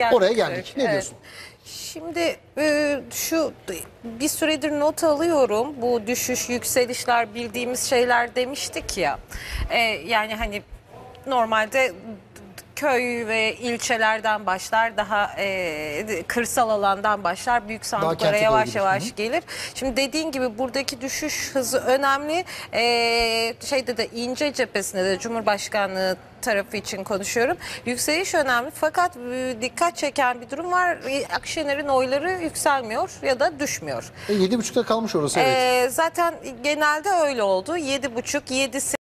Oraya geldik. Ne diyorsun? Şimdi şu bir süredir not alıyorum. Bu düşüş, yükselişler bildiğimiz şeyler demiştik ya. Yani hani normalde köy ve ilçelerden başlar, daha kırsal alandan başlar, büyük sandıklara yavaş yavaş gelir. Şimdi dediğin gibi buradaki düşüş hızı önemli. Şeyde de İnce cephesinde de Cumhurbaşkanlığı tarafı için konuşuyorum. Yükseliş önemli fakat dikkat çeken bir durum var. Akşener'in oyları yükselmiyor ya da düşmüyor. 7,5'ta kalmış orası, evet. Zaten genelde öyle oldu. 7,5, 7